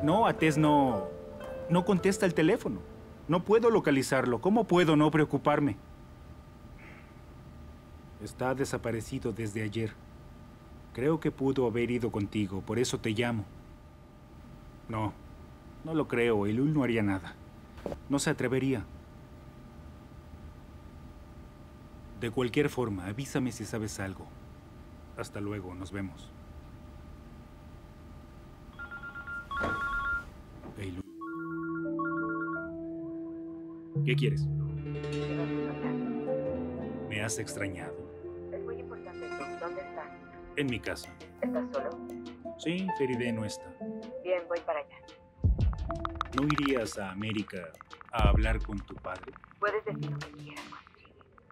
No, Atés no contesta el teléfono. No puedo localizarlo. ¿Cómo puedo no preocuparme? Está desaparecido desde ayer. Creo que pudo haber ido contigo, por eso te llamo. No lo creo. Eylul no haría nada. No se atrevería. De cualquier forma, avísame si sabes algo. Hasta luego, nos vemos. Eylul. ¿Qué quieres? Me has extrañado. Es muy importante. ¿Dónde estás? En mi casa. ¿Estás solo? Sí, Feride no está. Bien, voy para allá. ¿No irías a América a hablar con tu padre? Puedes decir lo que quieras, Juan.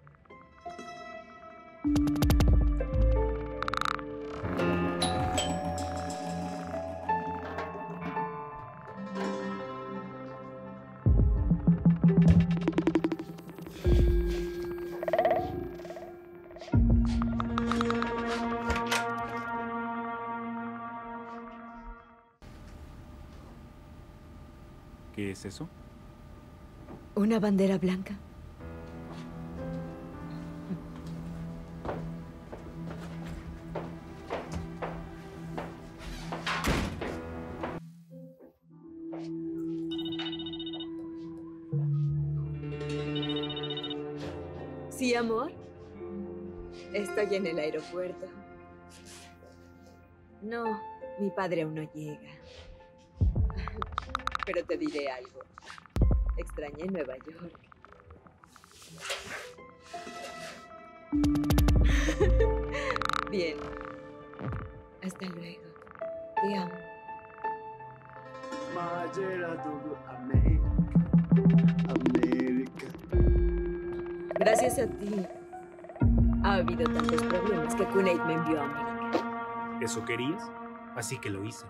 ¿Qué es eso? ¿Una bandera blanca? ¿Sí, amor? Estoy en el aeropuerto. No, mi padre aún no llega. Pero te diré algo. Extrañé Nueva York. Bien. Hasta luego. Te amo. América. Gracias a ti. Ha habido tantos problemas que Kuwait me envió a América. ¿Eso querías? Así que lo hice.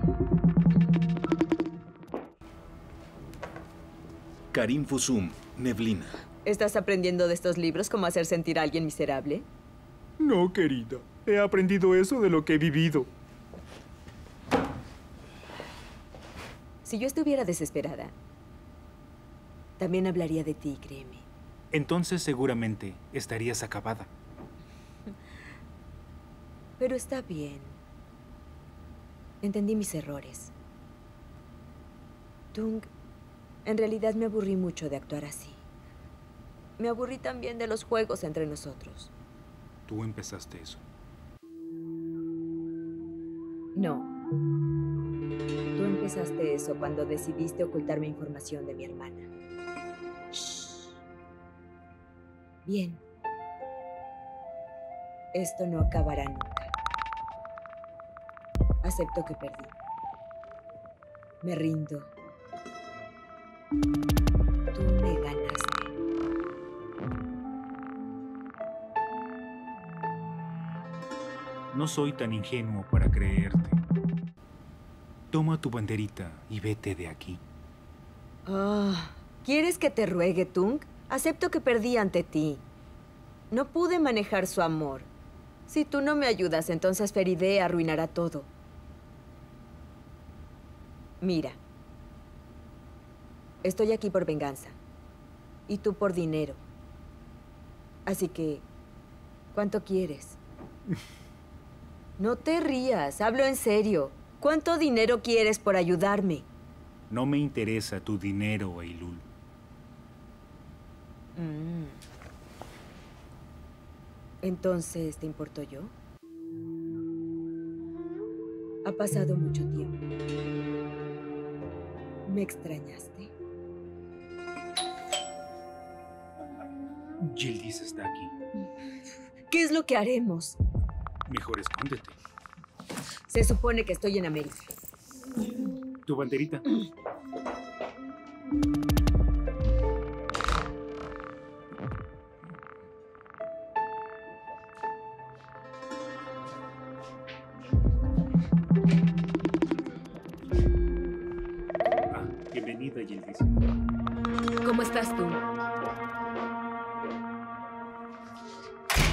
Karim Fusum, Neblina. ¿Estás aprendiendo de estos libros cómo hacer sentir a alguien miserable? No, querida. He aprendido eso de lo que he vivido. Si yo estuviera desesperada, también hablaría de ti, créeme. Entonces seguramente estarías acabada. Pero está bien. Entendí mis errores. Tung, en realidad me aburrí mucho de actuar así. Me aburrí también de los juegos entre nosotros. Tú empezaste eso. No. Tú empezaste eso cuando decidiste ocultarme información de mi hermana. Shh. Bien. Esto no acabará nunca. Acepto que perdí. Me rindo. Tú me ganaste. No soy tan ingenuo para creerte. Toma tu banderita y vete de aquí. ¿Quieres que te ruegue, Tung? Acepto que perdí ante ti. No pude manejar su amor. Si tú no me ayudas, entonces Feride arruinará todo. Mira. Estoy aquí por venganza. Y tú por dinero. Así que, ¿cuánto quieres? No te rías, hablo en serio. ¿Cuánto dinero quieres por ayudarme? No me interesa tu dinero, Eylul. Entonces, ¿te importo yo? Ha pasado mucho tiempo. ¿Me extrañaste? Yildiz está aquí. ¿Qué es lo que haremos? Mejor escóndete. Se supone que estoy en América. Tu banderita. Bienvenida, Yildiz. ¿Cómo estás tú?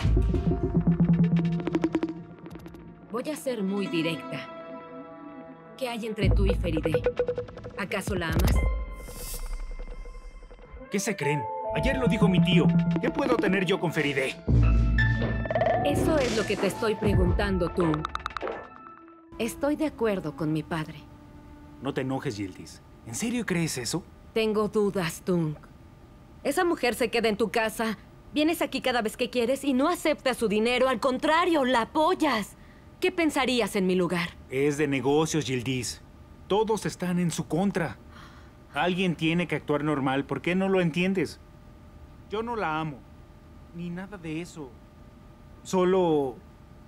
Voy a ser muy directa. ¿Qué hay entre tú y Feride? ¿Acaso la amas? ¿Qué se creen? Ayer lo dijo mi tío. ¿Qué puedo tener yo con Feride? Eso es lo que te estoy preguntando, tú. Estoy de acuerdo con mi padre. No te enojes, Yildiz. ¿En serio crees eso? Tengo dudas, Tung. Esa mujer se queda en tu casa, vienes aquí cada vez que quieres y no aceptas su dinero. Al contrario, la apoyas. ¿Qué pensarías en mi lugar? Es de negocios, Yildiz. Todos están en su contra. Alguien tiene que actuar normal. ¿Por qué no lo entiendes? Yo no la amo. Ni nada de eso. Solo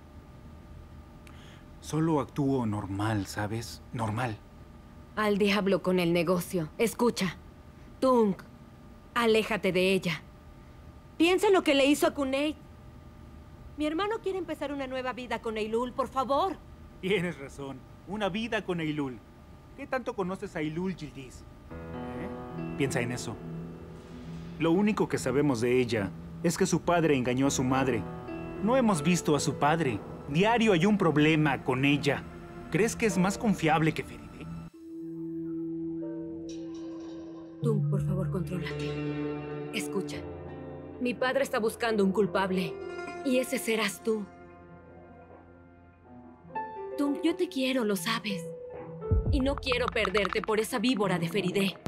actúo normal, ¿sabes? Normal. Al diablo con el negocio. Escucha. Tung, aléjate de ella. Piensa en lo que le hizo a Kunei. Mi hermano quiere empezar una nueva vida con Eilul, por favor. Tienes razón. Una vida con Eilul. ¿Qué tanto conoces a Eilul, Yildiz? Piensa en eso. Lo único que sabemos de ella es que su padre engañó a su madre. No hemos visto a su padre. Diario hay un problema con ella. ¿Crees que es más confiable que Feride? Tung, por favor, contrólate. Escucha. Mi padre está buscando un culpable. Y ese serás tú. Tung, yo te quiero, lo sabes. Y no quiero perderte por esa víbora de Feride.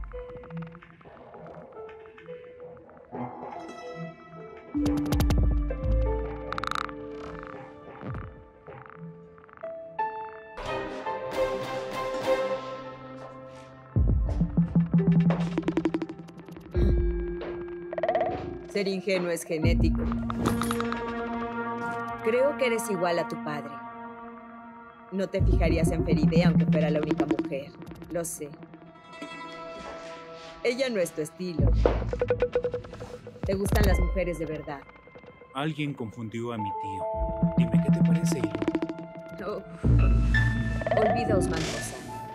Ser ingenuo es genético. Creo que eres igual a tu padre. No te fijarías en Feride aunque fuera la única mujer. Lo sé. Ella no es tu estilo. Te gustan las mujeres de verdad. Alguien confundió a mi tío. Dime, ¿qué te parece, Eilul? Oh. Olvida a Osman Rosa.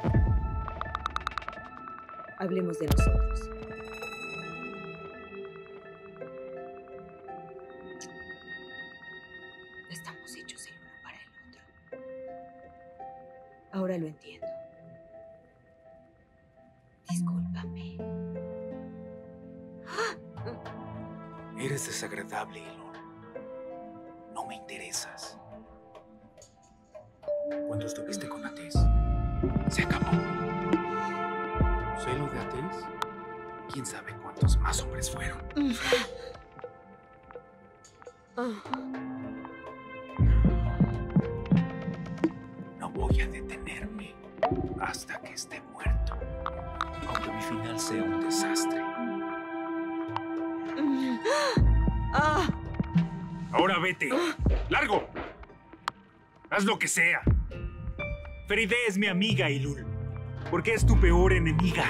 Hablemos de nosotros. Estamos hechos el uno para el otro. Ahora lo entiendo. Discúlpame. Eres desagradable, Eilul. No me interesas. Cuando estuviste con Ates, se acabó. ¿Celo de Ates? ¿Quién sabe cuántos más hombres fueron? No voy a detenerme hasta que esté muerto, aunque mi final sea un desastre. Ahora vete. ¡Largo! Haz lo que sea. Feride es mi amiga, Eilul. Porque es tu peor enemiga.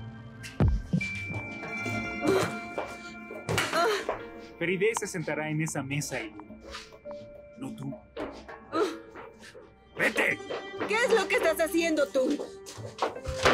Feride se sentará en esa mesa, Eilul. No tú. ¡Vete! ¿Qué es lo que estás haciendo tú?